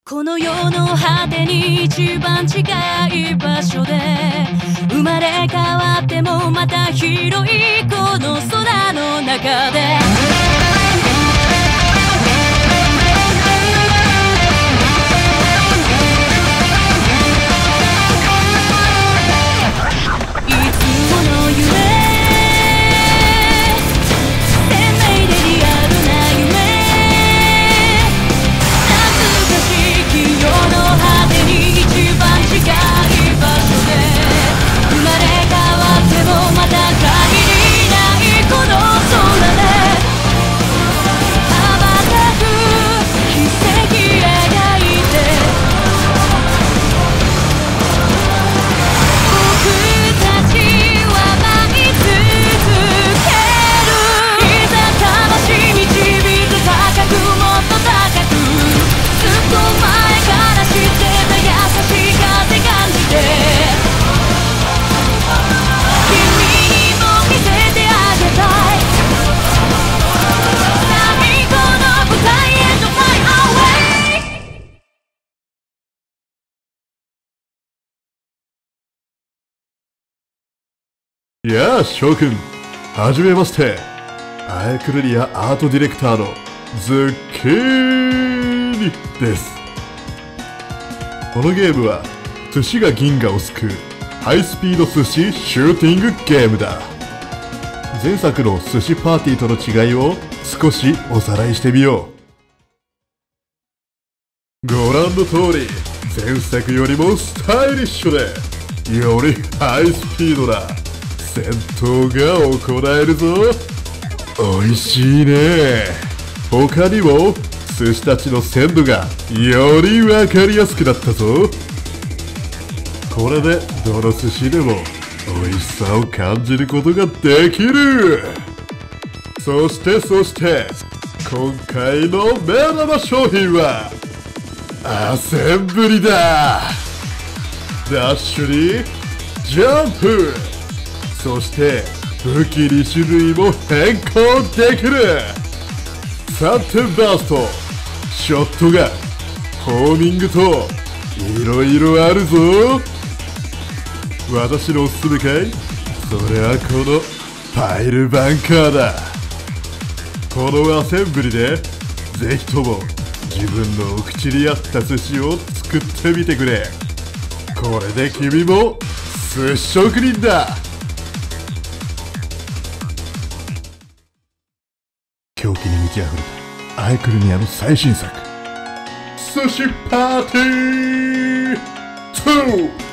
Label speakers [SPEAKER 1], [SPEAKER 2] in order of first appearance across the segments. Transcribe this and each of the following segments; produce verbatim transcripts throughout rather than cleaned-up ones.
[SPEAKER 1] この世の果てに一番近い場所で生まれ変わってもまた広いこの空の中で
[SPEAKER 2] やあ翔くん、はじめまして。アイクルリアアートディレクターのズッキーニです。このゲームは寿司が銀河を救うハイスピード寿司シューティングゲームだ。前作の寿司パーティーとの違いを少しおさらいしてみよう。ご覧の通り前作よりもスタイリッシュでよりハイスピードな戦闘が行えるぞ。美味しいね。他にも寿司たちの鮮度がより分かりやすくなったぞ。これでどの寿司でも美味しさを感じることができる。そしてそして今回の目玉商品はアセンブリだ。ダッシュにジャンプ、そして武器に種類も変更できる。さんてんバースト、ショットガン、ホーミングといろいろあるぞ。私のおすすめかい？それはこのパイルバンカーだ。このアセンブリでぜひとも自分のお口に合った寿司を作ってみてくれ。これで君も寿司職人だ。狂気に満ち溢れたアイクルニアの最新作寿司パーティーツー。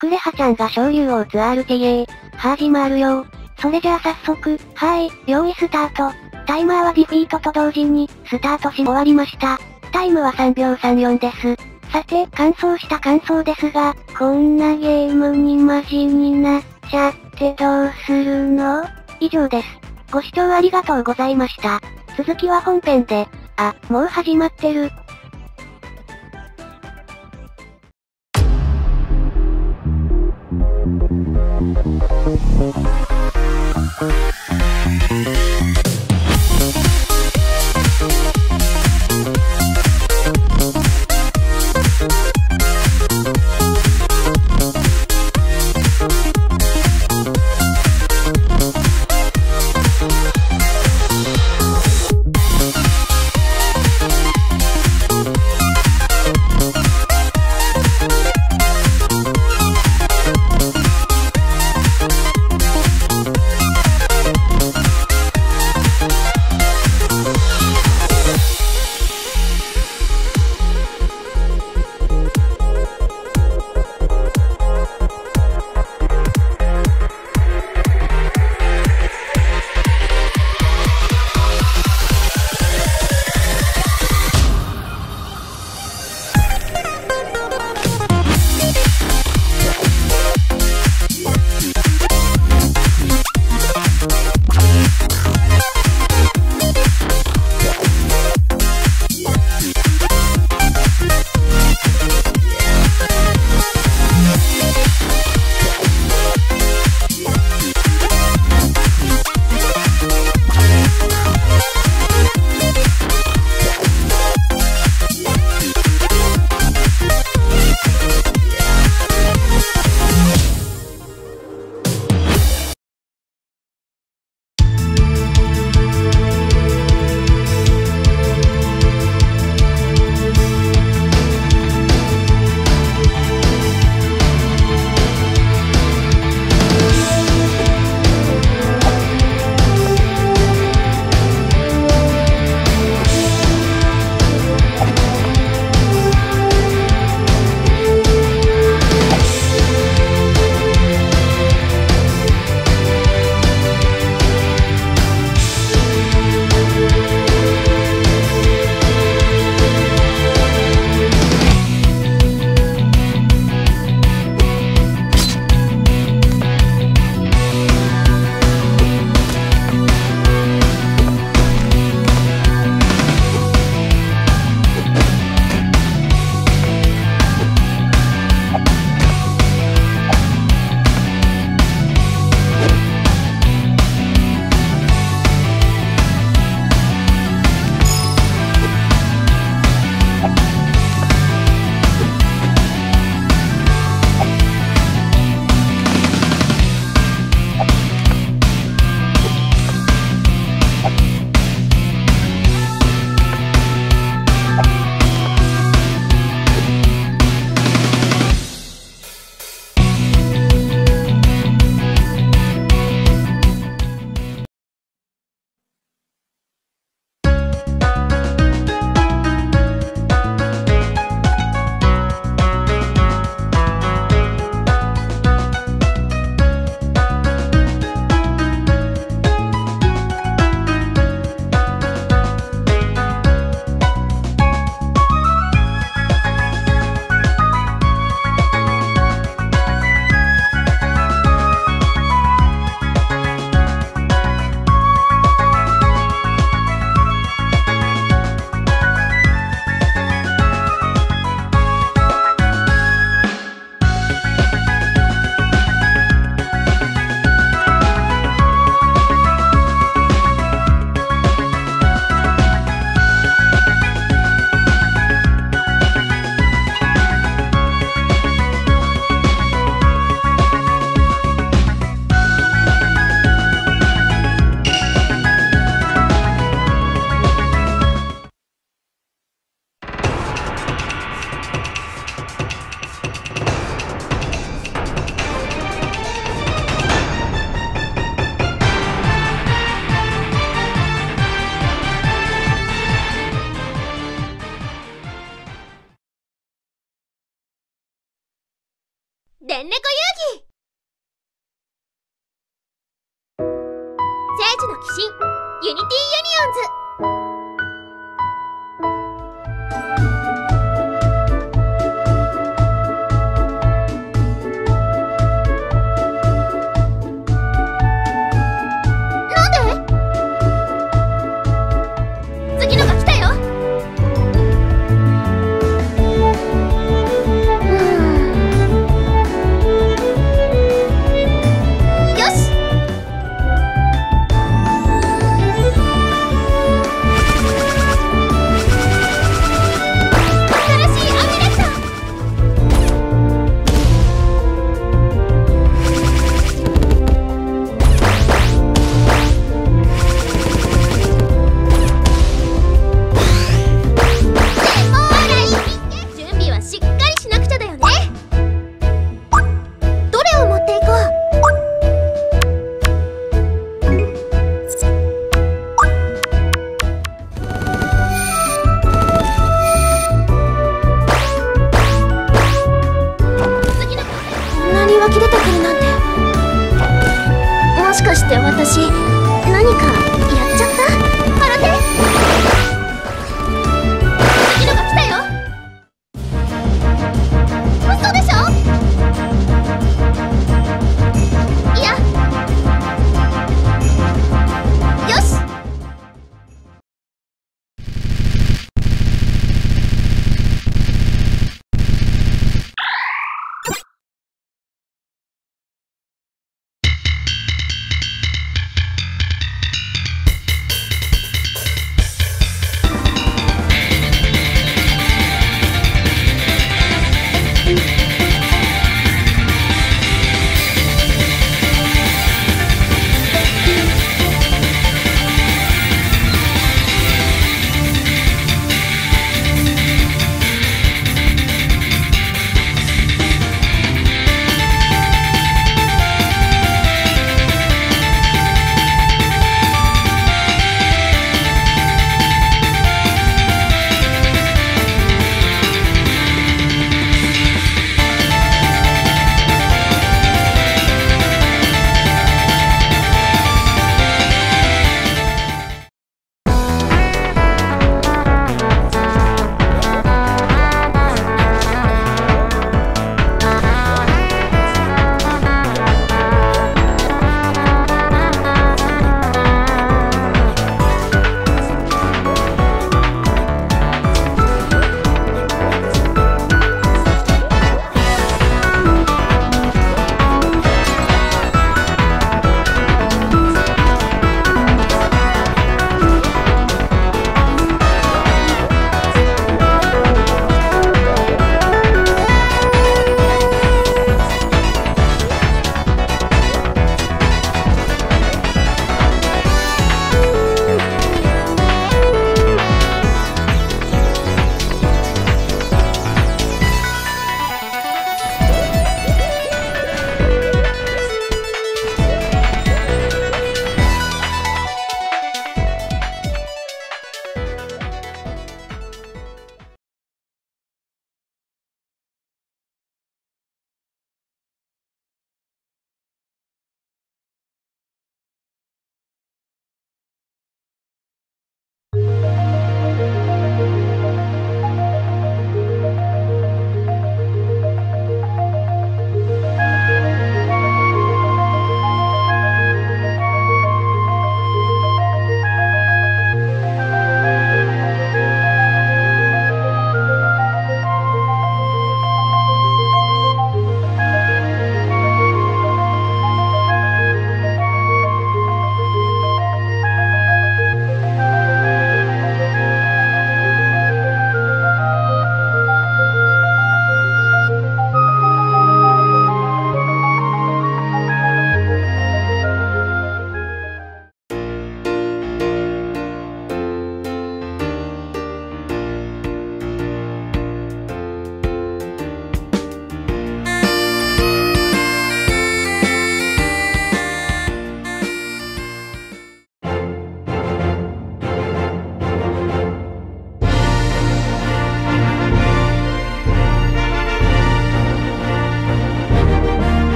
[SPEAKER 3] クレハちゃんが昇竜王ツアール ティーエー、始まるよ。それじゃあ早速、はーい、用意スタート。タイマーはディフィートと同時に、スタートし終わりました。タイムはさんびょうさんじゅうよんです。さて、完走した感想ですが、こんなゲームにマジになっちゃってどうするの？以上です。ご視聴ありがとうございました。続きは本編で。あ、もう始まってる。
[SPEAKER 4] 電レコ遊戯聖地の鬼神ユニティユニオンズ。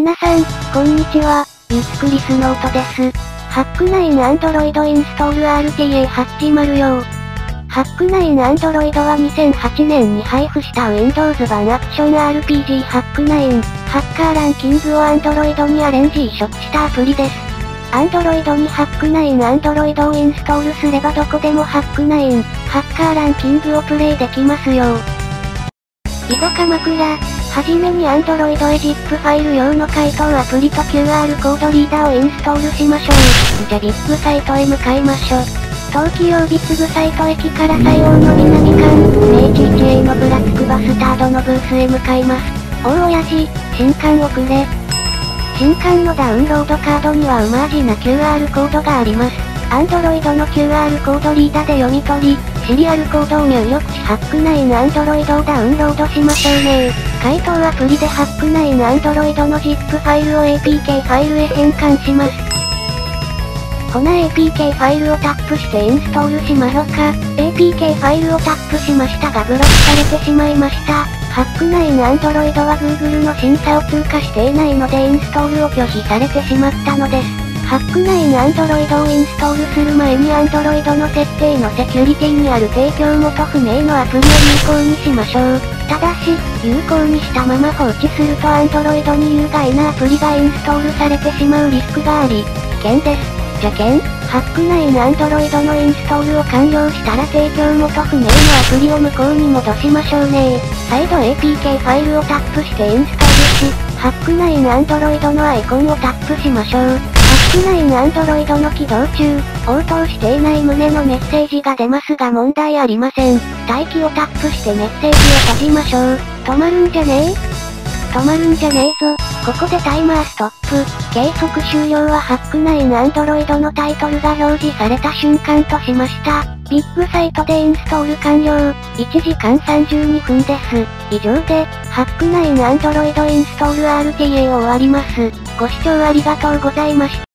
[SPEAKER 3] 皆さん、こんにちは、ゆっくりスノートです。ハックナイン Android インストール アールティーエーはちじゅう 用。ハックナイン Android はにせんはちねんに配布した Windows 版アクション アールピージー ハックナイン、ハッカーランキングを Android にアレンジ移植したアプリです。Android にハックナイン Android をインストールすればどこでもハックナイン、ハッカーランキングをプレイできますよ。いざ鎌倉、はじめに Android へ ジップ ファイル用の回答アプリと キューアール コードリーダーをインストールしましょう。じゃビッグサイトへ向かいましょう。東京ビッグサイト駅から西欧の南間、明治 エイチエー のブラックバスタードのブースへ向かいます。おお親父、新刊をくれ。新刊のダウンロードカードにはうま味な キューアール コードがあります。Android の キューアール コードリーダーで読み取り、シリアルコードを入力しハックナイン Android をダウンロードしましょうね。回答アプリでハックナイン Android の ジップ ファイルを エーピーケー ファイルへ変換します。ほな エーピーケー ファイルをタップしてインストールしましょうか。エーピーケー ファイルをタップしましたがブロックされてしまいました。ハックナイン Android は Google の審査を通過していないのでインストールを拒否されてしまったのです。ハックナイン Android をインストールする前に Android の設定のセキュリティにある提供元不明のアプリを有効にしましょう。ただし、有効にしたまま放置すると Android に有害なアプリがインストールされてしまうリスクがあり、危険です。じゃけん、ハックナイン Android のインストールを完了したら提供元不明のアプリを無効に戻しましょうね。再度 エーピーケー ファイルをタップしてインストールし、ハックナイン Android のアイコンをタップしましょう。ハックナイン Android の起動中、応答していない旨のメッセージが出ますが問題ありません。待機をタップしてメッセージを閉じましょう。止まるんじゃねえ？止まるんじゃねえぞ。ここでタイマーストップ。計測終了はハックナイン Android のタイトルが表示された瞬間としました。ビッグサイトでインストール完了。いちじかんさんじゅうにふんです。以上で、ハックナイン Android インストール アールティーエー を終わります。ご視聴ありがとうございました。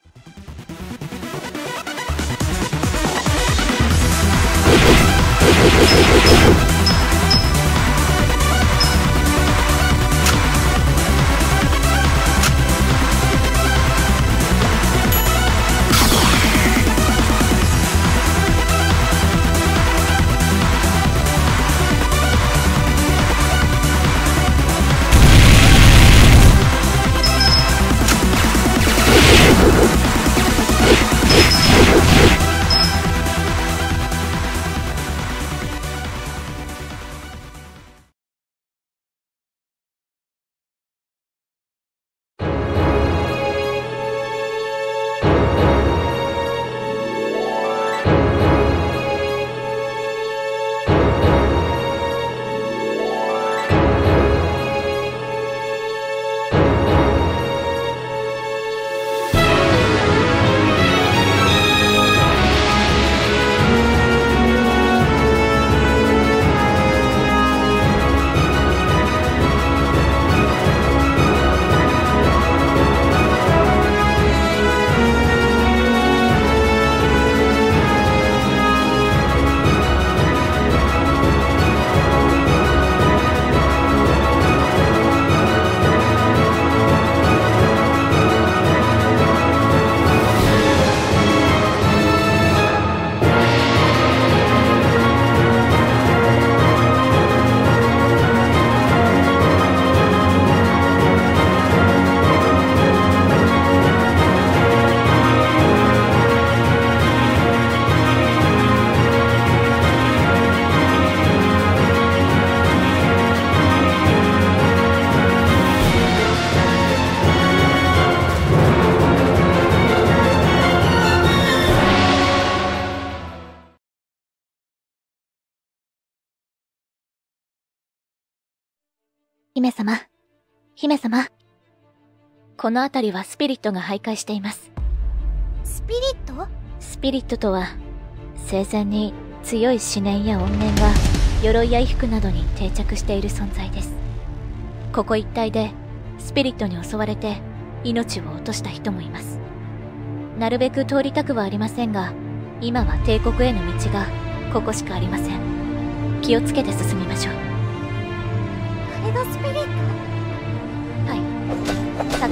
[SPEAKER 1] 姫様、姫様。この辺りはスピリットが徘徊しています。
[SPEAKER 4] スピリット？
[SPEAKER 1] スピリットとは、生前に強い思念や怨念が鎧や衣服などに定着している存在です。ここ一帯でスピリットに襲われて命を落とした人もいます。なるべく通りたくはありませんが、今は帝国への道がここしかありません。気をつけて進みましょう。
[SPEAKER 4] あれがスピリット？
[SPEAKER 1] はい。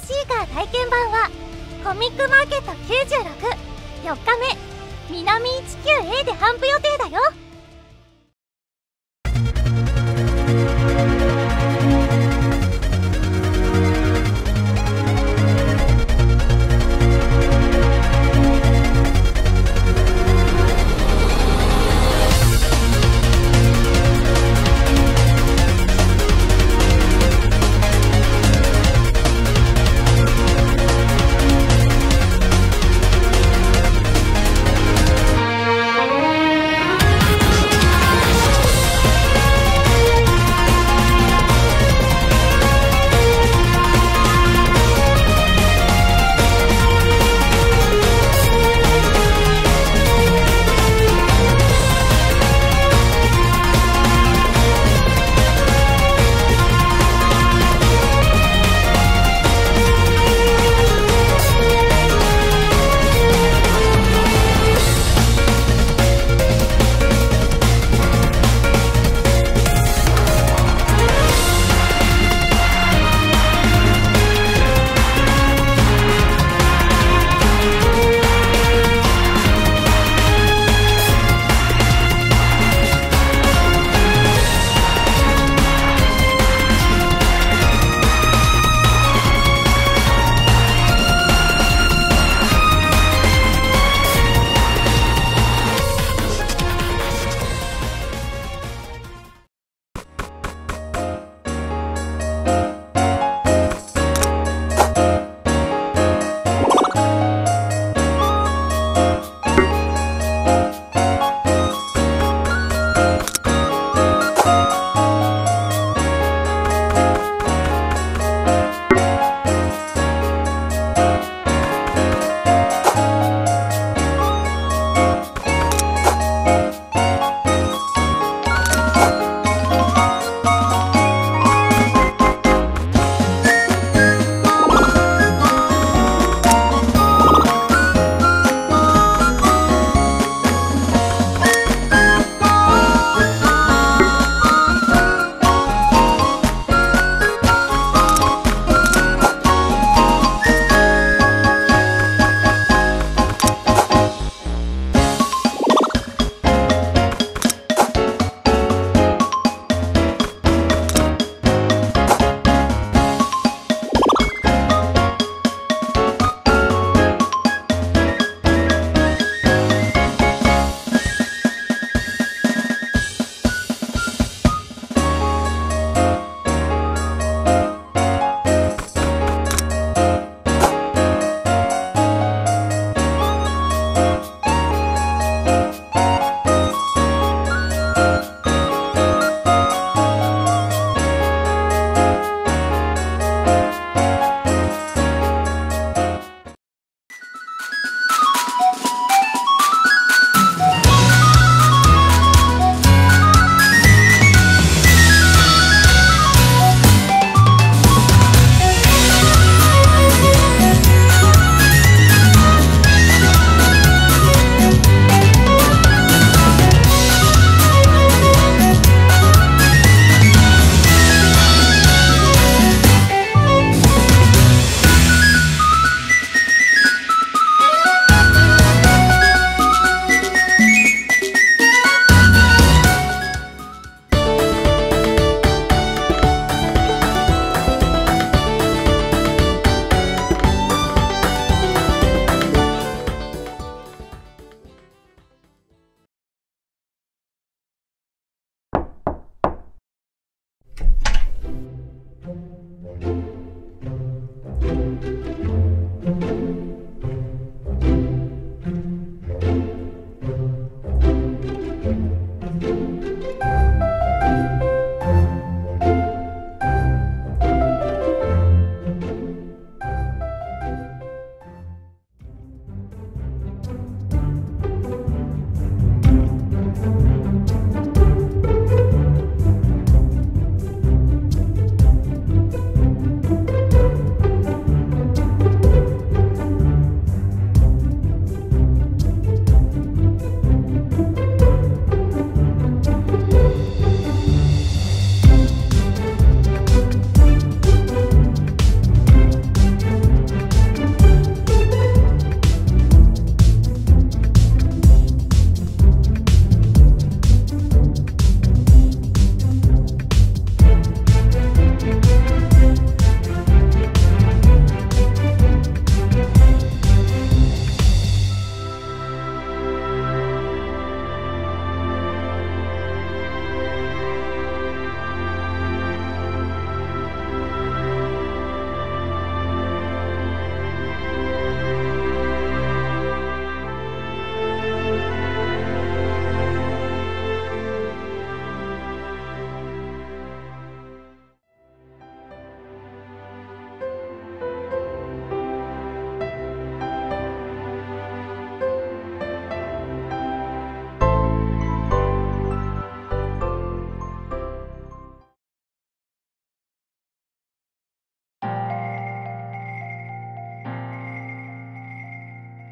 [SPEAKER 4] シーカー体験版はコミックマーケットきゅうじゅうろく、よっかめ南 いちきゅうエー で頒布予定だよ。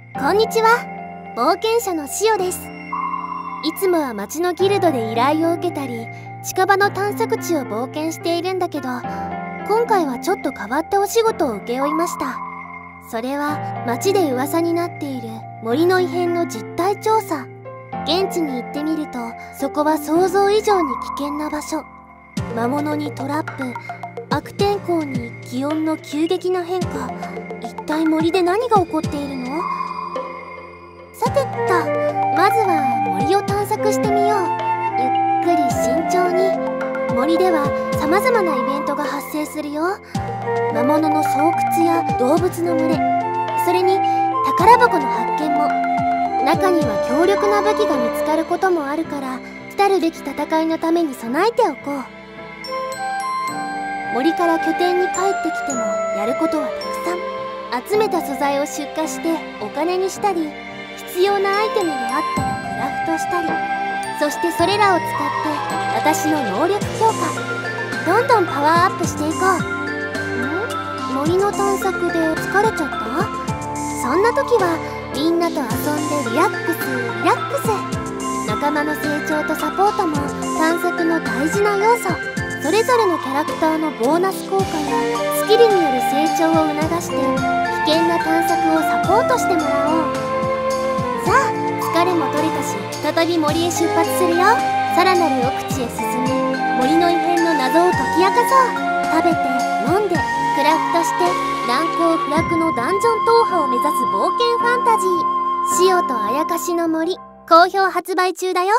[SPEAKER 4] こんにちは、冒険者のシオです。いつもは町のギルドで依頼を受けたり、近場の探索地を冒険しているんだけど、今回はちょっと変わったお仕事を請け負いました。それは町で噂になっている森の異変の実態調査。現地に行ってみると、そこは想像以上に危険な場所。魔物にトラップ、悪天候に気温の急激な変化。一体森で何が起こっているの？さてと、まずは森を探索してみよう。ゆっくり慎重に。森では様々なイベントが発生するよ。魔物の巣窟や動物の群れ、それに宝箱の発見も。中には強力な武器が見つかることもあるから、来たるべき戦いのために備えておこう。森から拠点に帰ってきてもやることはたくさん。集めた素材を出荷してお金にしたり、必要なアイテムがあったらクラフトしたり、そしてそれらを使って私の能力強化、どんどんパワーアップしていこう。ん？森の探索で疲れちゃった？そんな時はみんなと遊んでリラックスリラックス。仲間の成長とサポートも探索の大事な要素。それぞれのキャラクターのボーナス効果やスキルによる成長を促して、危険な探索をサポートしてもらおう。さあ、疲れも取れたし、再び森へ出発するよ。さらなる奥地へ進み、森の異変の謎を解き明かそう。食べて飲んでクラフトして、難攻不落のダンジョン踏破を目指す冒険ファンタジー、シオとあやかしの森、好評発売中だよ。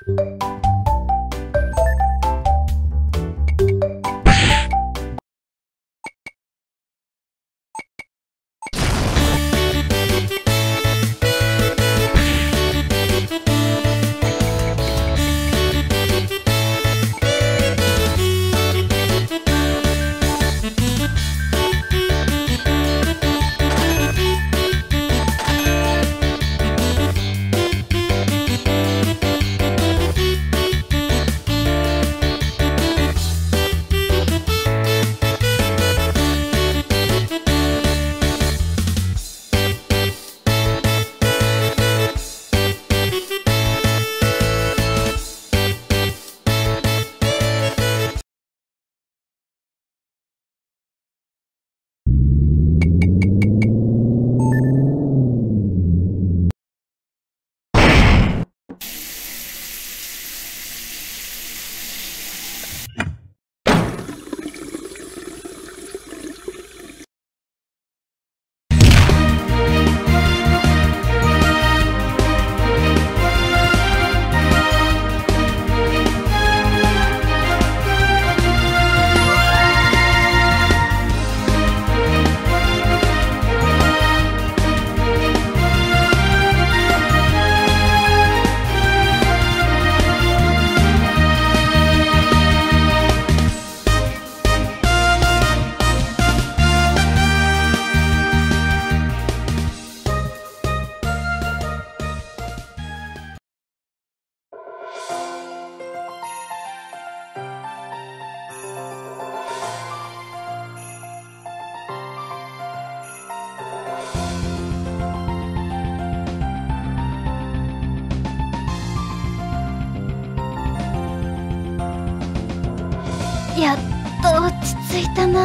[SPEAKER 1] やっと落ち着いたな。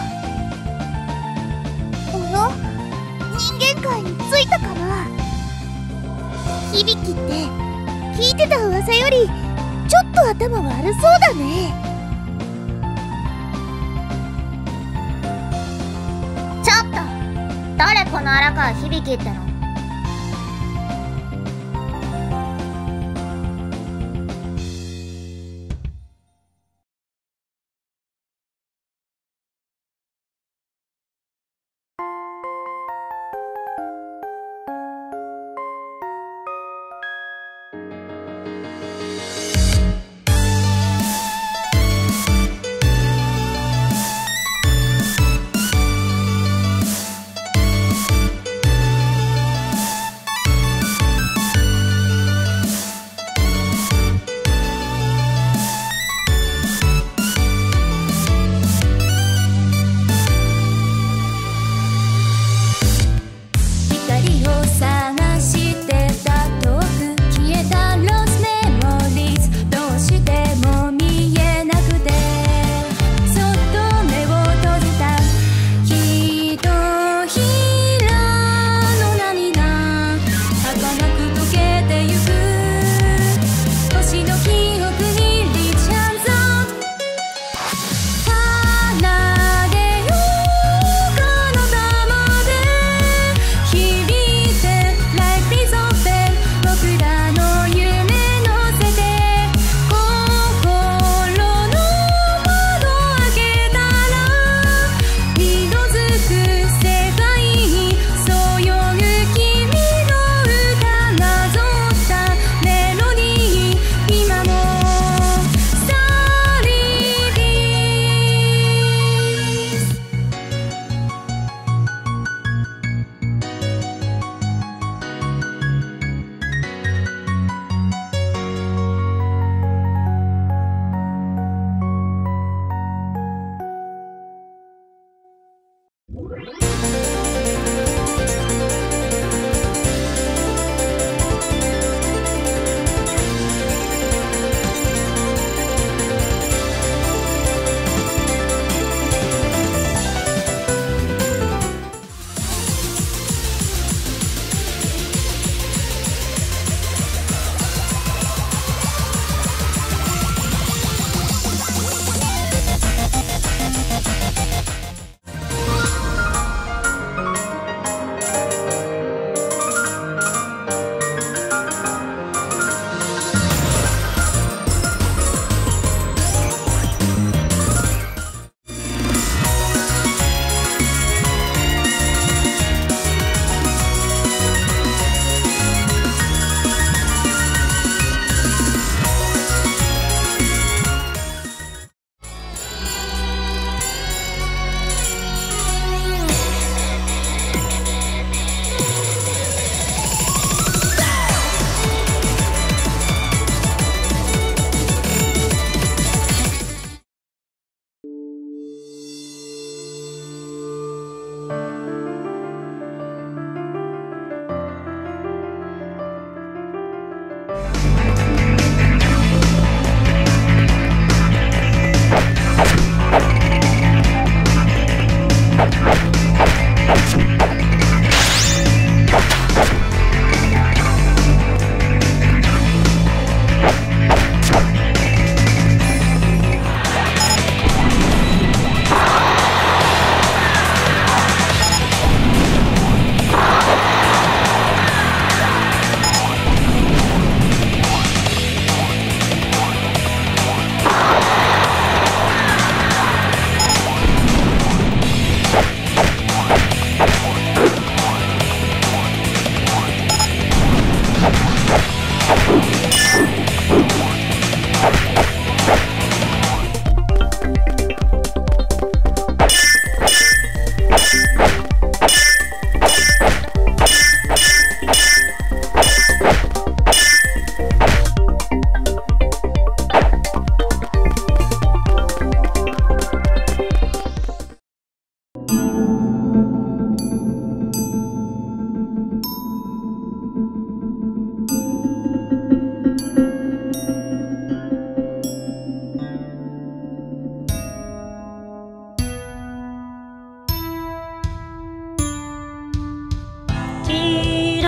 [SPEAKER 4] おや、人間界に着いたかな。響きって聞いてた噂よりちょっと頭悪そうだね。
[SPEAKER 5] ちょっと、誰この荒川響きっての。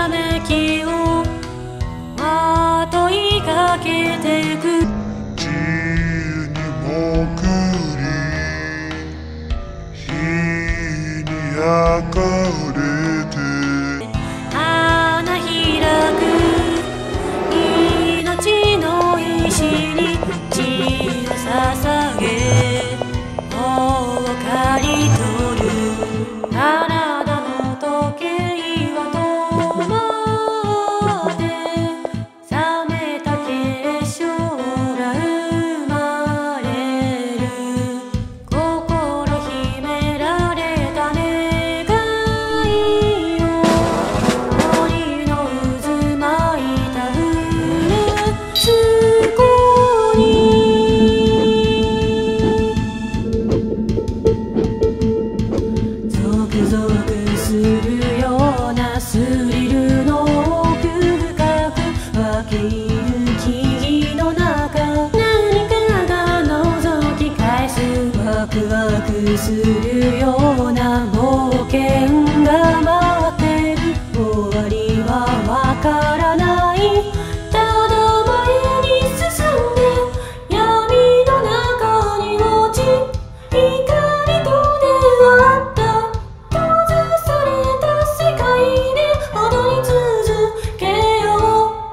[SPEAKER 6] らめきをまといかけてく
[SPEAKER 7] 地に潜り火に焼かれて
[SPEAKER 6] 花開く命の石に血を捧げ頬を刈り取る体の時計は止まって冷めた結晶が生まれる心秘められた願いを森の渦巻いた船すこにゾクゾクするようなスリルの奥深く湧き入る木々の中何かが覗き返すワクワクするような冒険が待ってる終わりはわからないただ前に進んで闇の中に落ち光と出会った閉ざされた世界で踊り続けよう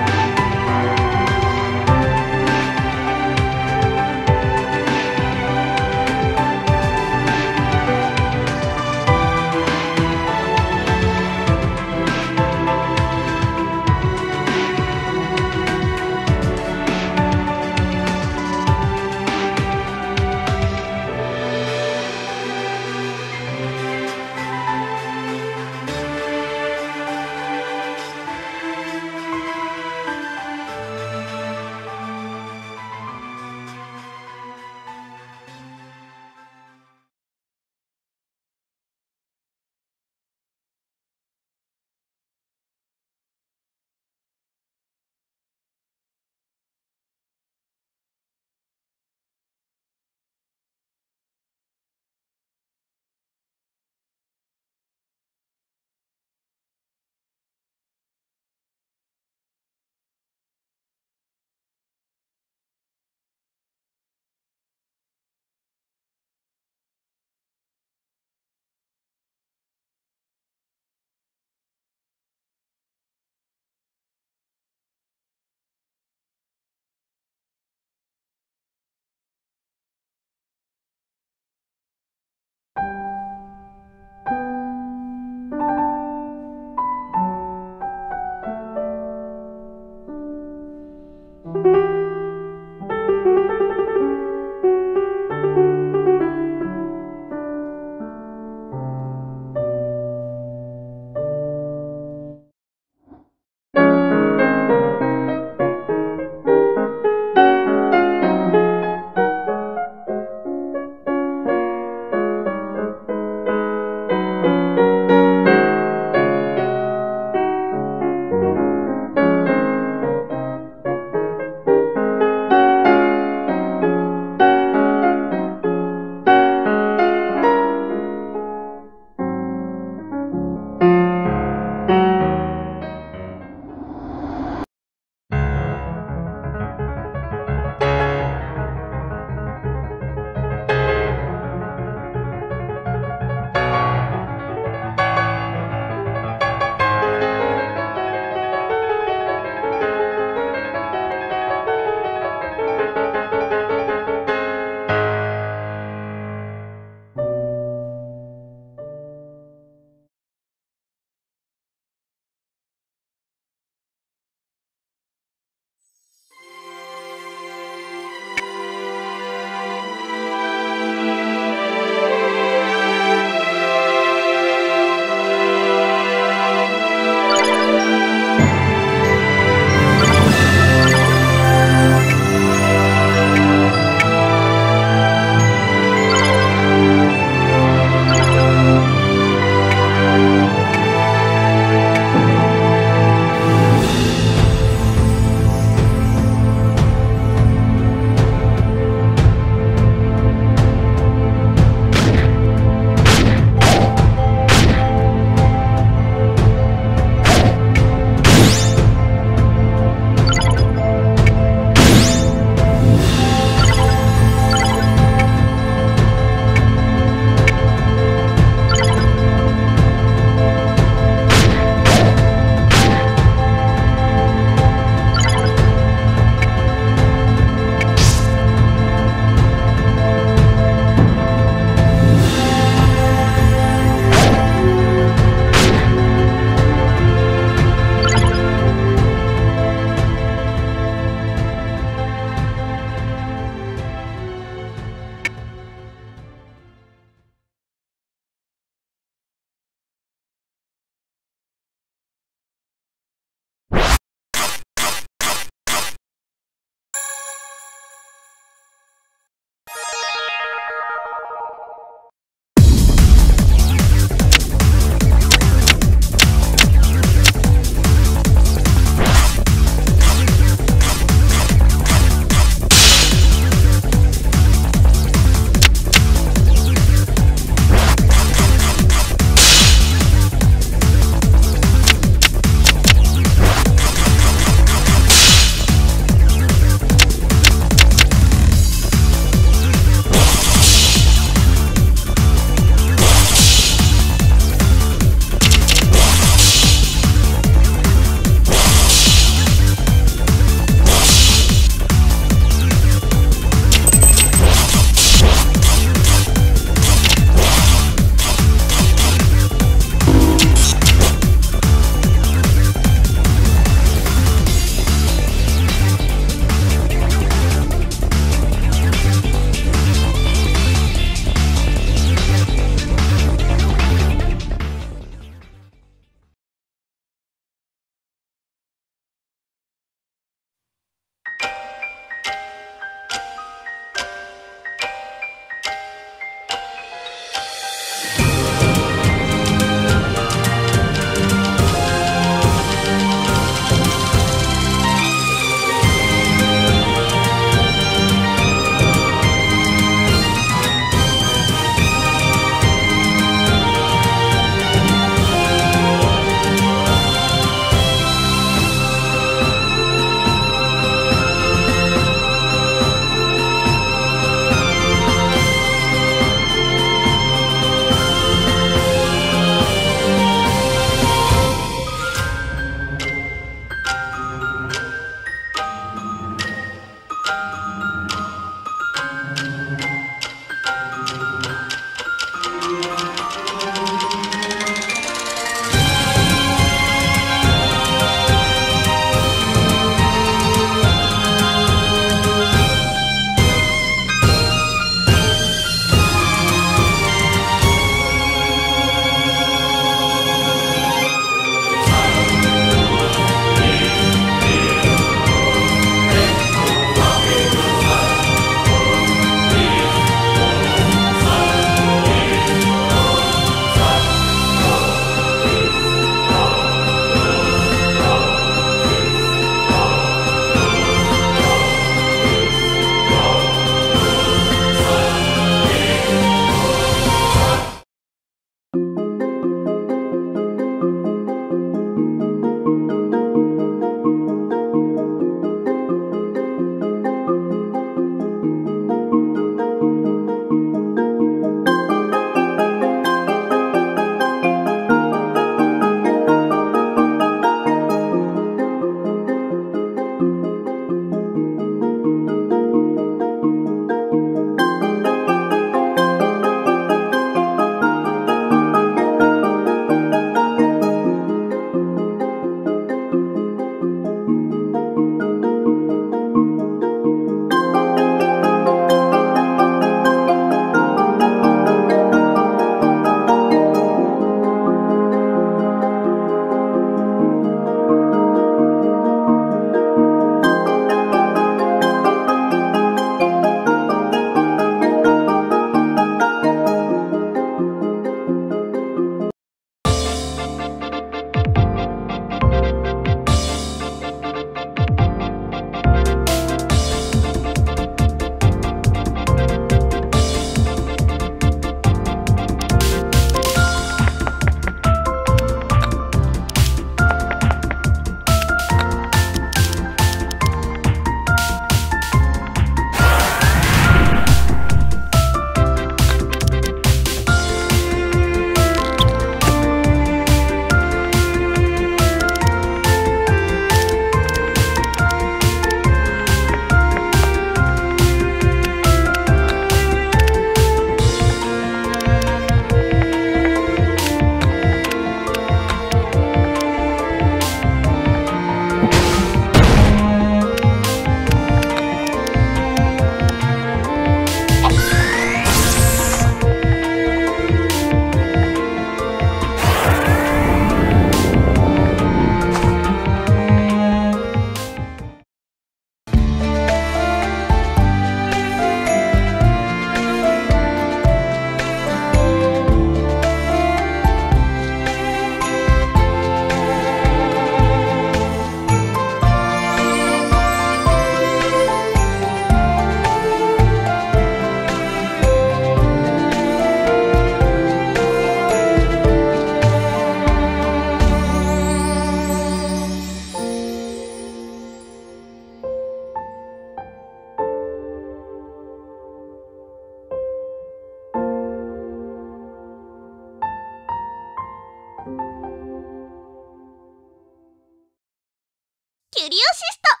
[SPEAKER 5] キュリオシスト。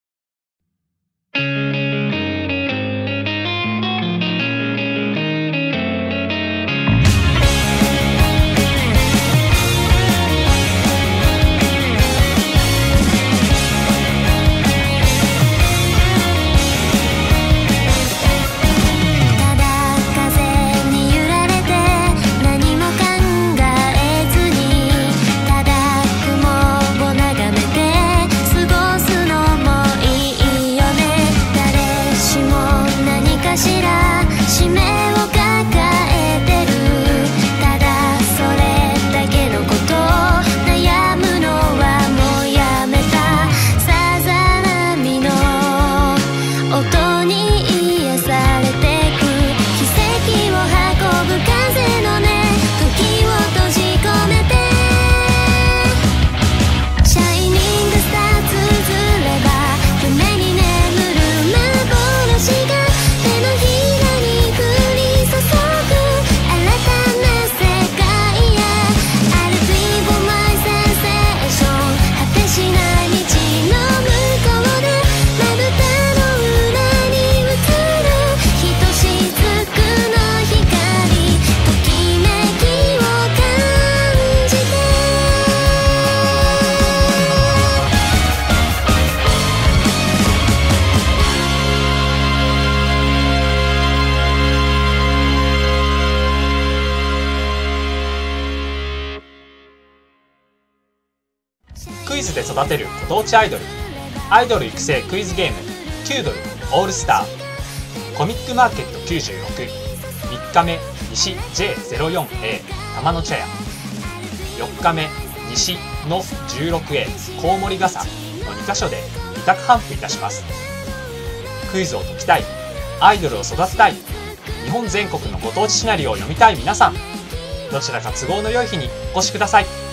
[SPEAKER 8] クイズで育てるご当地アイドル、アイドル育成クイズゲームキュードルオールスター、コミックマーケットきゅうじゅうろく、みっかめ西 ジェイゼロよんエー 玉の茶屋、よっかめ西の じゅうろくエー コウモリ傘のにかしょで委託頒布いたします。クイズを解きたい、アイドルを育てたい、日本全国のご当地シナリオを読みたい皆さん、どちらか都合の良い日にお越しください。